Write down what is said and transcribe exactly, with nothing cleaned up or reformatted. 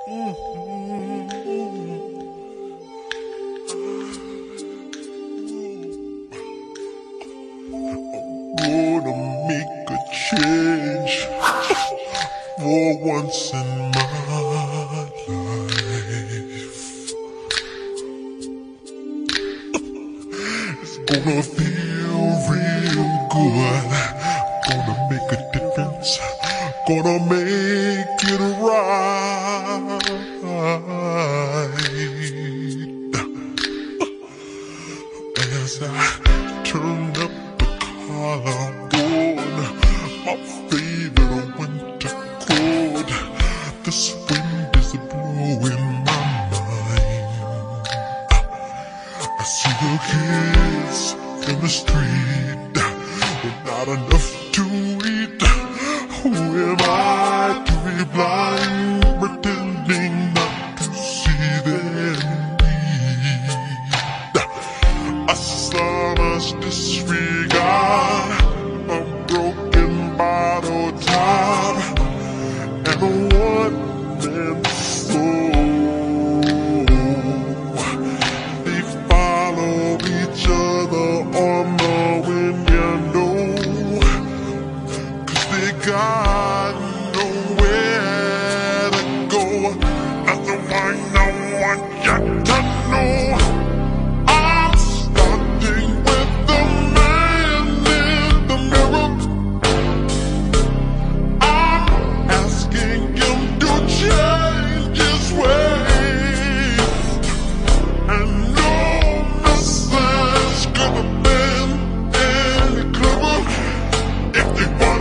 Gonna make a change for once in my life. It's gonna feel real good. Gonna make a difference. Gonna make it right. As I turn up collar on my favorite winter coat, this wind is blowing my mind. I see the kids in the street with not enough to eat. Who am I to be blind, pretending not to see their need? I saw us disregard a broken bottle top and a one-man soul. They follow each other on the window, 'cause they got nowhere to go. That's why I want you to know I'm starting with the man in the mirror. I'm asking him to change his ways, and no message could have been any clearer. If you want